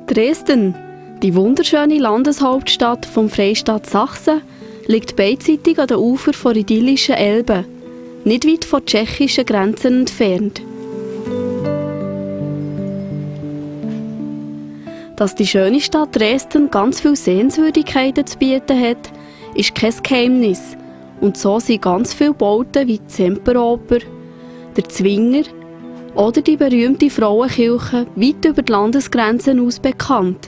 Dresden, die wunderschöne Landeshauptstadt vom Freistaat Sachsen, liegt beidseitig an den Ufern der idyllischen Elbe, nicht weit von tschechischen Grenzen entfernt. Dass die schöne Stadt Dresden ganz viele Sehenswürdigkeiten zu bieten hat, ist kein Geheimnis. Und so sind ganz viele Bauten wie die Semperoper, der Zwinger oder die berühmte Frauenkirche weit über die Landesgrenzen aus bekannt.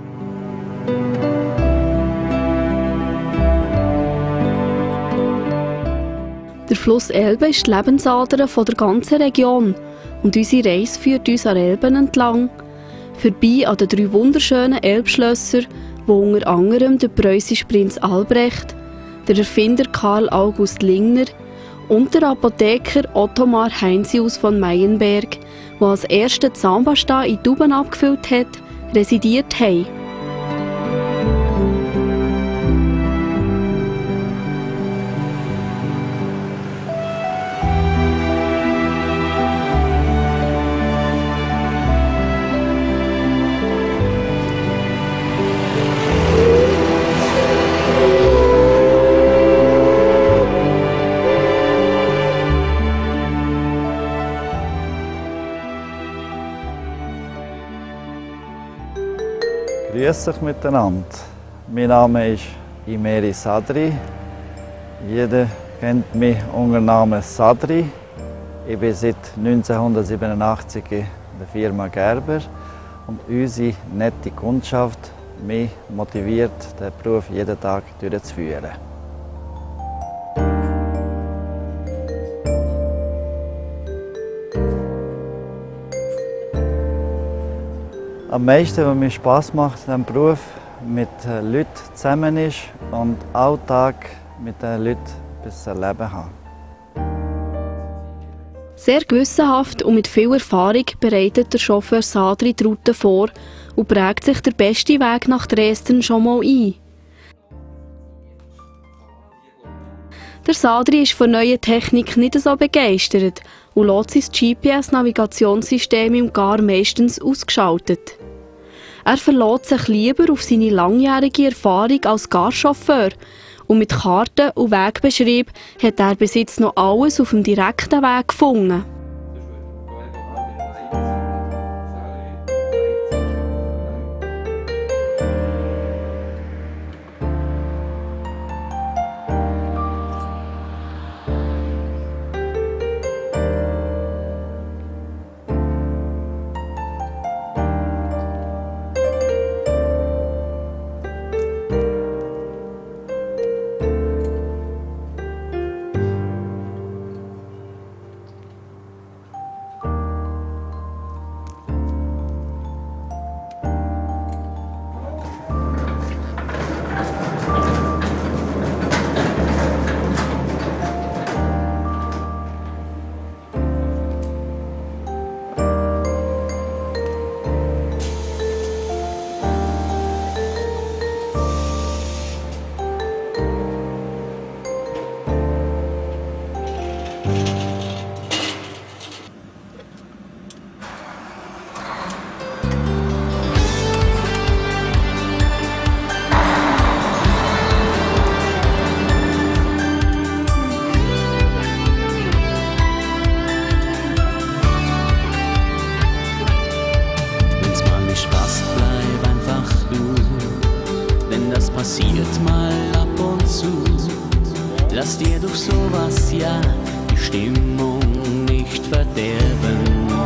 Der Fluss Elbe ist die Lebensader der ganzen Region und unsere Reise führt uns an Elben entlang, vorbei an den 3 wunderschönen Elbschlössern, wo unter anderem der preußische Prinz Albrecht, der Erfinder Karl August Lingner und der Apotheker Ottomar Heinsius von Meyenberg, der als erster Zahnpasta in Tuben abgefüllt hat, residiert haben. Grüß euch miteinander. Mein Name ist Imeri Sadri. Jeder kennt mich unter dem Namen Sadri. Ich bin seit 1987 in der Firma Gerber und unsere nette Kundschaft mich motiviert, den Beruf jeden Tag durchzuführen. Am meisten, was mir Spass macht am Beruf, mit Leuten zusammen ist und Alltag mit den Leuten etwas erleben kann. Sehr gewissenhaft und mit viel Erfahrung bereitet der Chauffeur Sadri die Route vor und prägt sich der beste Weg nach Dresden schon mal ein. Der Sadri ist von neuer Technik nicht so begeistert und lässt sein GPS-Navigationssystem im Gar meistens ausgeschaltet. Er verlässt sich lieber auf seine langjährige Erfahrung als Garchauffeur und mit Karten und Wegbeschrieb hat er bis jetzt noch alles auf dem direkten Weg gefunden. Passiert mal ab und zu, lass dir durch sowas ja die Stimmung nicht verderben.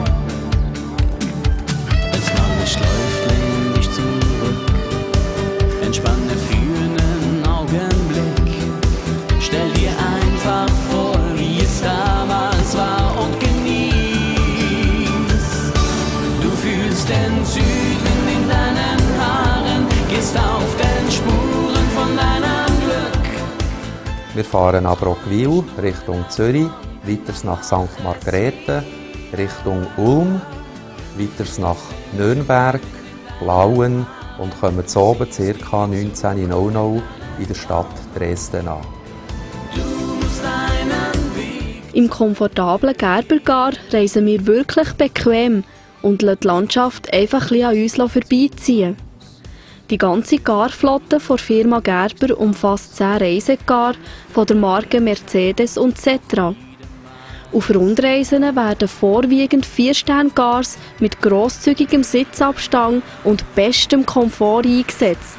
Wenn's mal nicht läuft, lehn dich zurück, entspanne für einen Augenblick, stell dir einfach vor, wie es damals war und genieß. Du fühlst den Süden in deinen Haaren, gehst auf den Spuren von deinem Glück. Wir fahren ab Roggwil Richtung Zürich, weiters nach St. Margrethe, Richtung Ulm, weiters nach Nürnberg, Plauen und kommen zu oben ca. 19:00 in der Stadt Dresden an. Im komfortablen Gerbergar reisen wir wirklich bequem und lässt die Landschaft einfach ein bisschen an uns vorbeiziehen. Die ganze Garflotte der Firma Gerber umfasst 10 Reisegar von der Marke Mercedes und Cetra. Auf Rundreisen werden vorwiegend 4-Sterne-Gars mit grosszügigem Sitzabstand und bestem Komfort eingesetzt.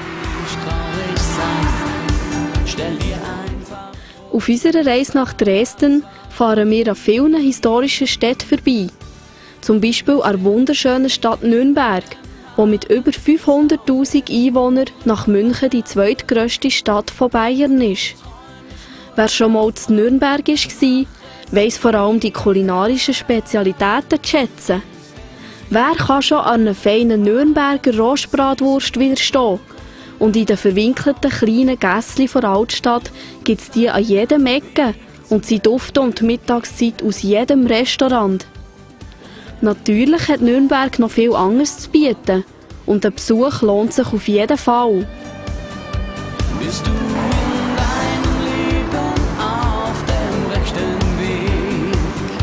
Auf unserer Reise nach Dresden fahren wir an vielen historischen Städten vorbei. Zum Beispiel an der wunderschönen Stadt Nürnberg, die mit über 500'000 Einwohnern nach München die zweitgrösste Stadt von Bayern ist. Wer schon mal in Nürnberg war, weiss vor allem die kulinarischen Spezialitäten zu schätzen. Wer kann schon an einer feinen Nürnberger Rostbratwurst widerstehen? Und in den verwinkelten kleinen Gässchen der Altstadt gibt es die an jedem Ecke und sie duften um die Mittagszeit aus jedem Restaurant. Natürlich hat Nürnberg noch viel anderes zu bieten und ein Besuch lohnt sich auf jeden Fall. Bist du in deinem Leben auf dem rechten Weg?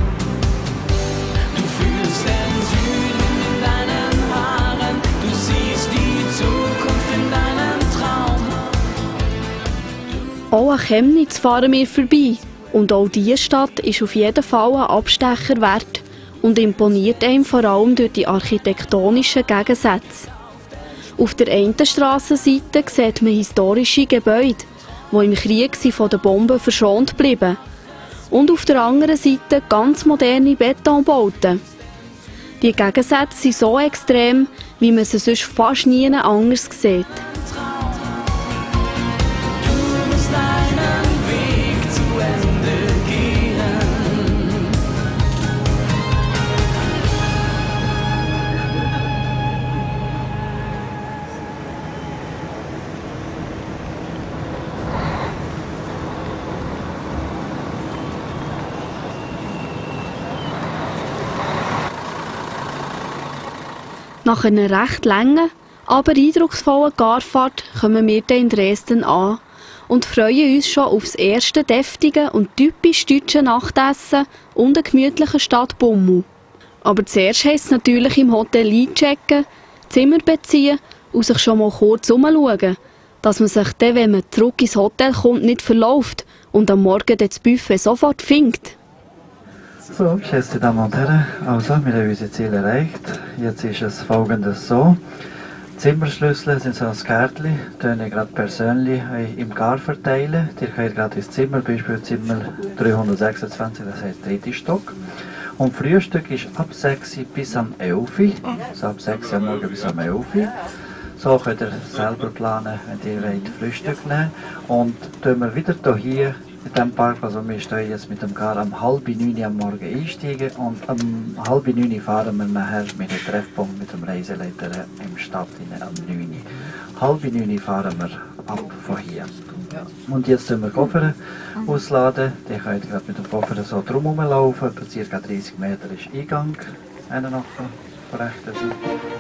Du fühlst den Süden in deinen Haaren, du siehst die Zukunft in deinem Traum. Auch an Chemnitz fahren wir vorbei und auch diese Stadt ist auf jeden Fall ein Abstecher wert und imponiert einem vor allem durch die architektonischen Gegensätze. Auf der einen Strassenseite sieht man historische Gebäude, die im Krieg von den Bomben verschont blieben. Und auf der anderen Seite ganz moderne Betonbauten. Die Gegensätze sind so extrem, wie man sie sonst fast nie anders sieht. Du musst deinen Weg zu Ende gehen. Nach einer recht langen, aber eindrucksvollen Garfahrt kommen wir dann in Dresden an und freuen uns schon auf das erste deftige und typisch deutsche Nachtessen und einen gemütlichen Stadtbummel. Aber zuerst heisst es natürlich im Hotel einchecken, Zimmer beziehen und sich schon mal kurz umschauen, dass man sich dann, wenn man zurück ins Hotel kommt, nicht verläuft und am Morgen das Buffet sofort findet. So, geschätzte Damen und Herren, also wir haben unser Ziel erreicht. Jetzt ist es folgendes so. Zimmerschlüssel sind so ein Kärtchen, die ich gerade persönlich im Gar verteilen. Ihr könnt gerade ins Zimmer, Beispiel Zimmer 326, das heißt 3. Stock. Und Frühstück ist ab 6 Uhr bis am 11 Uhr, also ab 6 Uhr am Morgen bis am 11 Uhr. So könnt ihr selber planen, wenn ihr wollt, Frühstück nehmen. Und tun wir wieder hier in diesem Park, also wir stehen jetzt mit dem Gar um 8:30 am Morgen einsteigen und um 8:30 fahren wir nachher mit dem Treffpunkt mit dem Reiseleiter im Stadt am 9. 8:30 fahren wir ab von hier. Und jetzt tun wir Koffer ausladen. Die könnt gerade mit dem Koffer so drum herumlaufen. Etwa ca. 30 Meter ist Eingang. Einer noch von rechter Seite.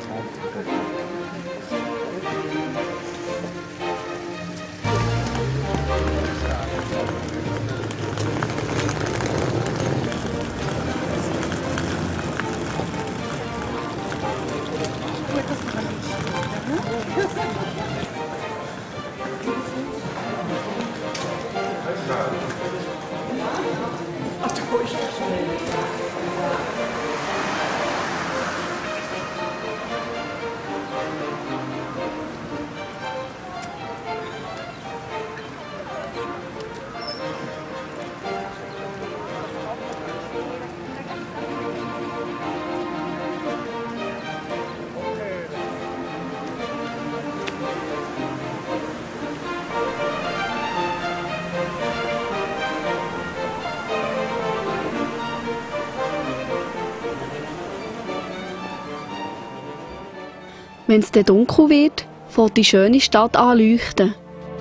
Wenn es dann dunkel wird, fängt die schöne Stadt an leuchten.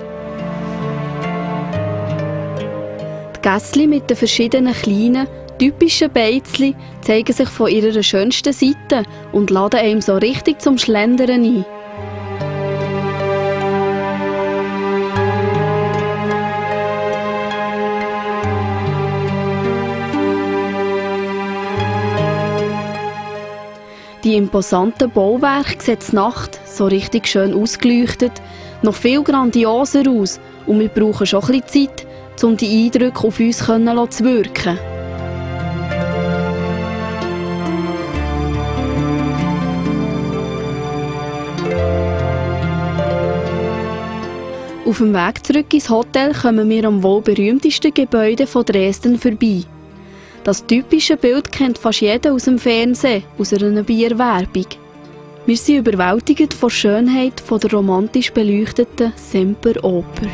Die Gässchen mit den verschiedenen kleinen, typischen Beizli zeigen sich von ihrer schönsten Seite und laden einem so richtig zum Schlendern ein. Die imposanten Bauwerke sehen die Nacht so richtig schön ausgeleuchtet, noch viel grandioser aus und wir brauchen schon ein bisschen Zeit, um die Eindrücke auf uns zu wirken. Auf dem Weg zurück ins Hotel kommen wir am wohl berühmtesten Gebäude von Dresden vorbei. Das typische Bild kennt fast jeder aus dem Fernsehen, aus einer Bierwerbung. Wir sind überwältigt von der Schönheit der romantisch beleuchteten Semperoper.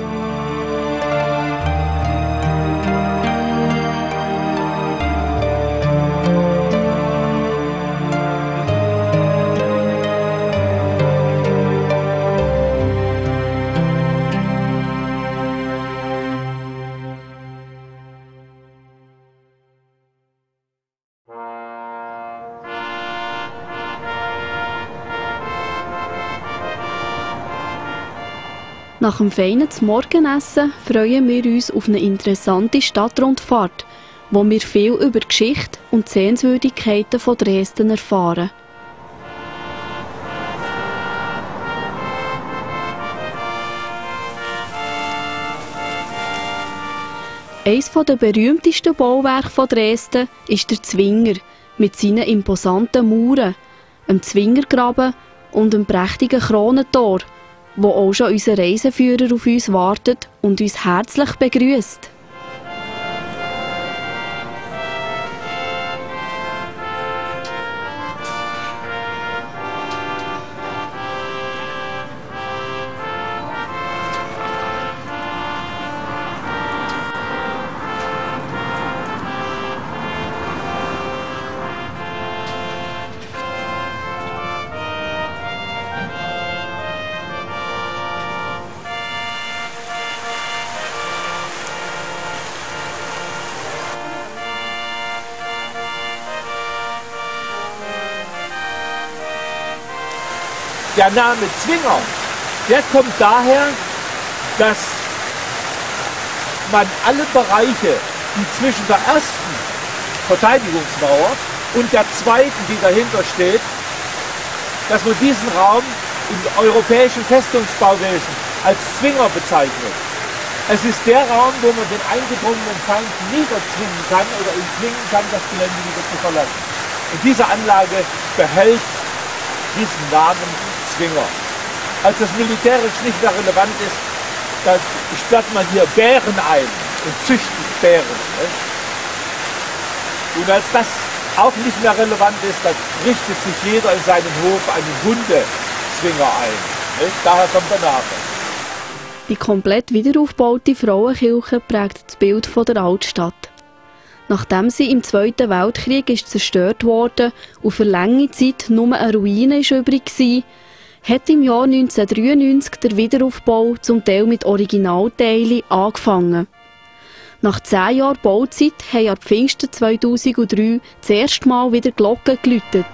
Nach dem feinen Morgenessen freuen wir uns auf eine interessante Stadtrundfahrt, wo wir viel über die Geschichte und die Sehenswürdigkeiten von Dresden erfahren. Eines der berühmtesten Bauwerke von Dresden ist der Zwinger mit seinen imposanten Mauern, einem Zwingergraben und einem prächtigen Kronentor, wo auch schon unser Reiseführer auf uns wartet und uns herzlich begrüßt. Der Name Zwinger, der kommt daher, dass man alle Bereiche, die zwischen der ersten Verteidigungsmauer und der zweiten, die dahinter steht, dass man diesen Raum im europäischen Festungsbauwesen als Zwinger bezeichnet. Es ist der Raum, wo man den eingedrungenen Feind niederzwingen kann oder ihn zwingen kann, das Gelände wieder zu verlassen. Und diese Anlage behält diesen Namen Zwinger. Als das militärisch nicht mehr relevant ist, dann sperrt man hier Bären ein und züchtet Bären. Nicht? Und als das auch nicht mehr relevant ist, dann richtet sich jeder in seinem Hof einen Hundezwinger ein. Nicht? Daher kommt der Name. Die komplett wiederaufgebaute Frauenkirche prägt das Bild der Altstadt. Nachdem sie im Zweiten Weltkrieg zerstört wurde und für lange Zeit nur eine Ruine übrig war, hat im Jahr 1993 der Wiederaufbau zum Teil mit Originalteilen angefangen. Nach 10 Jahren Bauzeit haben ab Pfingsten 2003 das erste Mal wieder Glocken geläutet.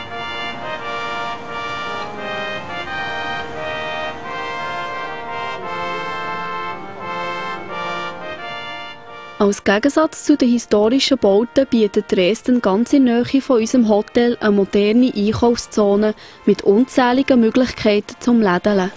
Als Gegensatz zu den historischen Bauten bietet Dresden ganz in der Nähe von unserem Hotel eine moderne Einkaufszone mit unzähligen Möglichkeiten zum Lädeln.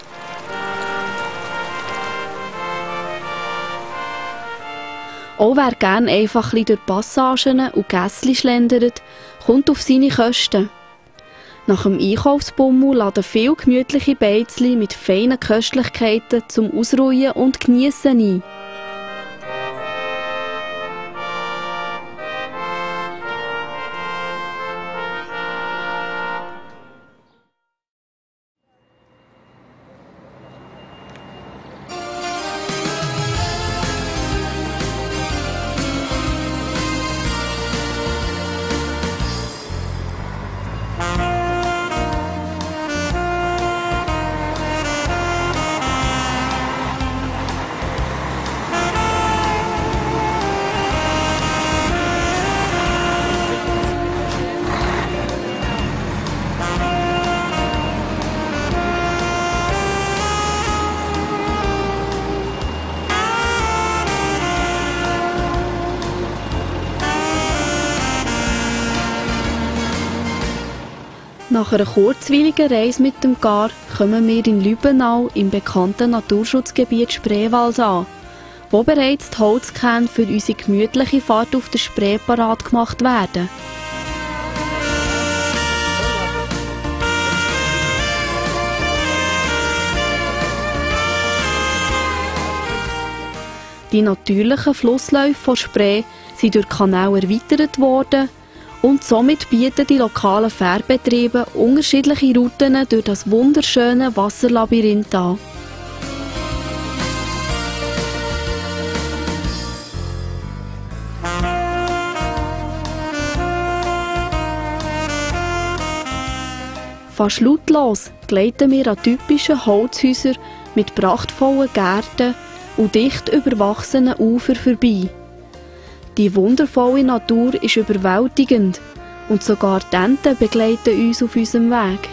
Auch wer gerne einfach ein bisschen durch Passagen und Gässchen schlendert, kommt auf seine Kosten. Nach dem Einkaufsbummel laden viele gemütliche Beizli mit feinen Köstlichkeiten zum Ausruhen und Geniessen ein. Nach einer kurzweiligen Reise mit dem Gar kommen wir in Lübbenau im bekannten Naturschutzgebiet Spreewald an, wo bereits die Holzkähne für unsere gemütliche Fahrt auf der Spree parat gemacht werden. Die natürlichen Flussläufe von Spree sind durch Kanäle erweitert worden und somit bieten die lokalen Fährbetriebe unterschiedliche Routen durch das wunderschöne Wasserlabyrinth an. Fast lautlos gleiten wir an typischen Holzhäusern mit prachtvollen Gärten und dicht überwachsenen Ufern vorbei. Die wundervolle Natur ist überwältigend und sogar die Enten begleiten uns auf unserem Weg.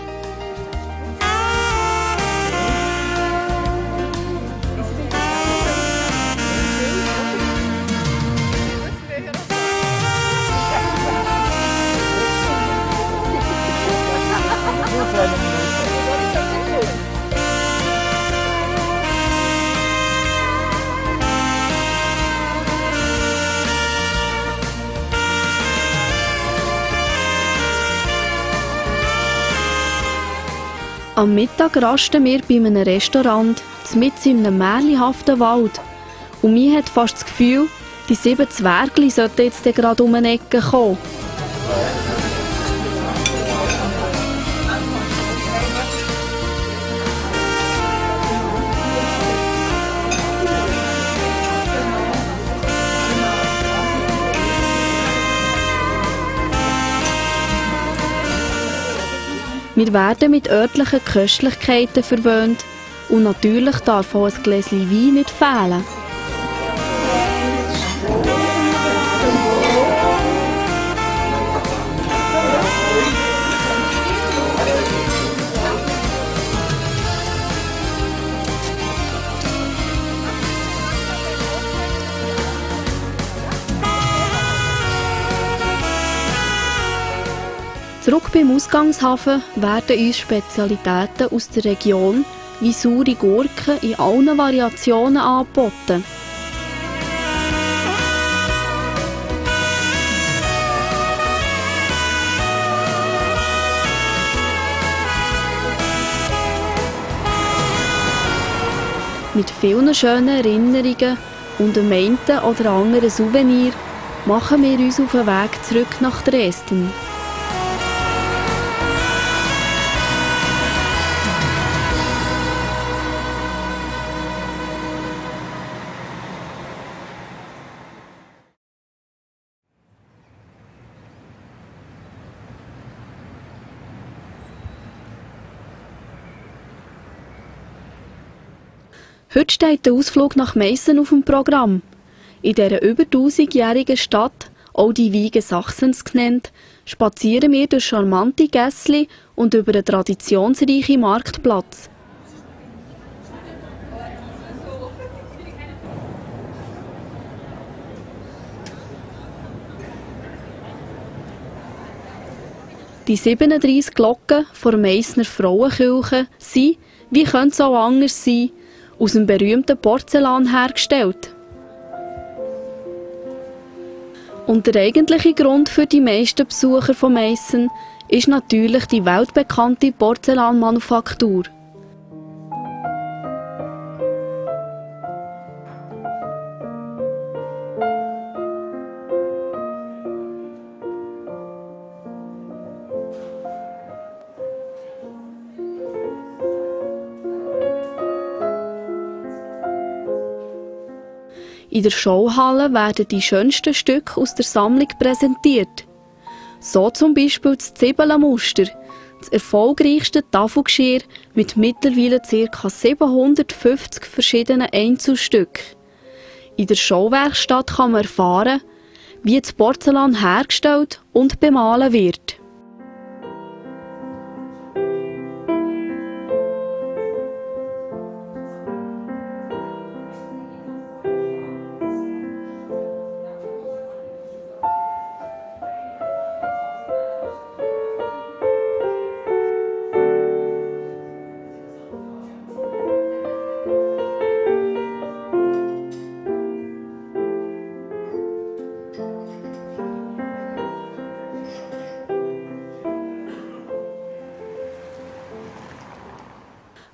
Am Mittag rasten wir bei einem Restaurant, mitten in einem märchenhaften Wald. Und mir hat fast das Gefühl, die 7 Zwergli sollten jetzt gerade um eine Ecke kommen. Wir werden mit örtlichen Köstlichkeiten verwöhnt und natürlich darf auch ein Gläschen Wein nicht fehlen. Zurück beim Ausgangshafen werden uns Spezialitäten aus der Region wie saure Gurken in allen Variationen angeboten. Mit vielen schönen Erinnerungen und einem einen oder anderen Souvenir machen wir uns auf den Weg zurück nach Dresden. Heute steht der Ausflug nach Meißen auf dem Programm. In dieser über 1000-jährigen Stadt, auch die Wiege Sachsens genannt, spazieren wir durch charmante Gässli und über einen traditionsreichen Marktplatz. Die 37 Glocken der Meißner Frauenkirche sind, wie könnte es auch anders sein, aus dem berühmten Porzellan hergestellt. Und der eigentliche Grund für die meisten Besucher von Meißen ist natürlich die weltbekannte Porzellanmanufaktur. In der Showhalle werden die schönsten Stücke aus der Sammlung präsentiert. So zum Beispiel das Zwiebelmuster, das erfolgreichste Tafelgeschirr mit mittlerweile ca. 750 verschiedenen Einzelstücken. In der Showwerkstatt kann man erfahren, wie das Porzellan hergestellt und bemalen wird.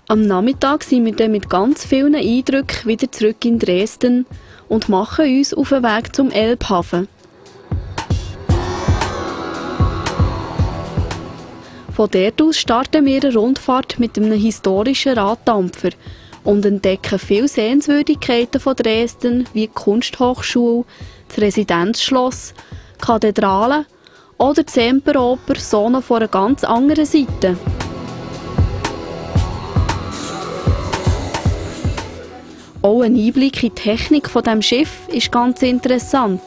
Am Nachmittag sind wir dann mit ganz vielen Eindrücken wieder zurück in Dresden und machen uns auf den Weg zum Elbhafen. Von dort aus starten wir eine Rundfahrt mit einem historischen Raddampfer und entdecken viele Sehenswürdigkeiten von Dresden wie die Kunsthochschule, das Residenzschloss, die Kathedrale oder die Semperoper, so noch von einer ganz anderen Seite. Auch ein Einblick in die Technik von diesem Schiff ist ganz interessant.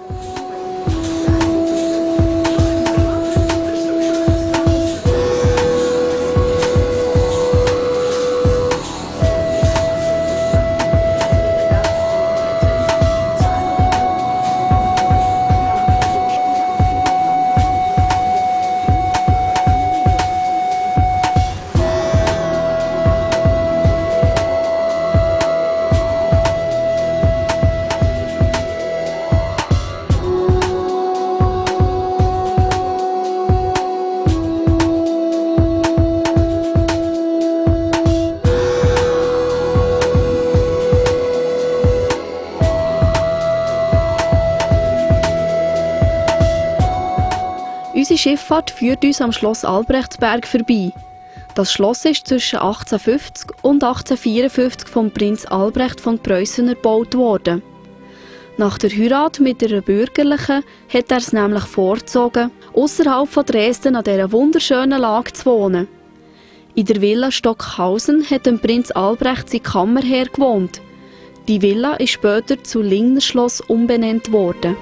Unsere Schifffahrt führt uns am Schloss Albrechtsberg vorbei. Das Schloss ist zwischen 1850 und 1854 vom Prinz Albrecht von Preußen erbaut worden. Nach der Heirat mit einer Bürgerlichen hat er es nämlich vorgezogen, außerhalb von Dresden an dieser wunderschönen Lage zu wohnen. In der Villa Stockhausen hat dem Prinz Albrecht sein Kammerherr gewohnt. Die Villa ist später zu Lingnerschloss umbenannt worden.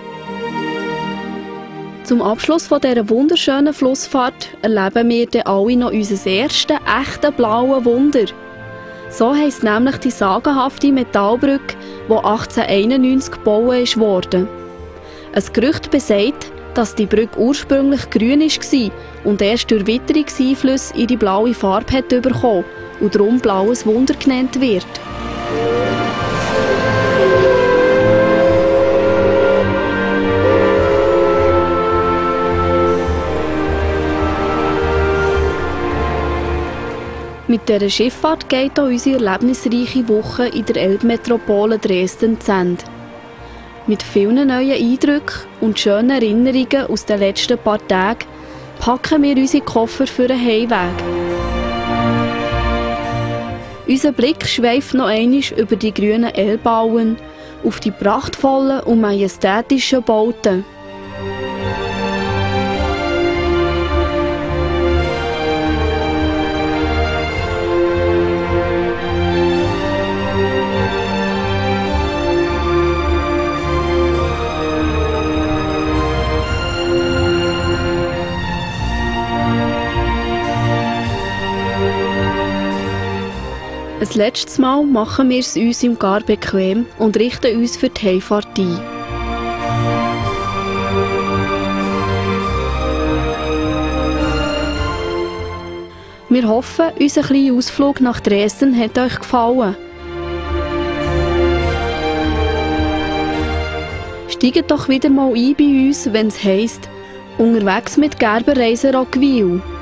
Zum Abschluss von dieser wunderschönen Flussfahrt erleben wir dann alle noch unser erstes echte blaue Wunder. So heisst nämlich die sagenhafte Metallbrücke, die 1891 gebaut wurde. Ein Gerücht besagt, dass die Brücke ursprünglich grün war und erst durch Witterungseinflüsse ihre blaue Farbe hat bekommen und darum blaues Wunder genannt wird. Mit dieser Schifffahrt geht auch unsere erlebnisreiche Woche in der Elbmetropole Dresden zu Ende. Mit vielen neuen Eindrücken und schönen Erinnerungen aus den letzten paar Tagen packen wir unsere Koffer für den Heimweg. Unser Blick schweift noch einmal über die grünen Elbauen auf die prachtvollen und majestätischen Bauten. Ein letztes Mal machen wir es uns im Gar bequem und richten uns für die Heimfahrt ein. Wir hoffen, unser kleiner Ausflug nach Dresden hat euch gefallen. Steigt doch wieder mal ein bei uns, wenn es heisst «Unterwegs mit Gerber Reise Roggwil».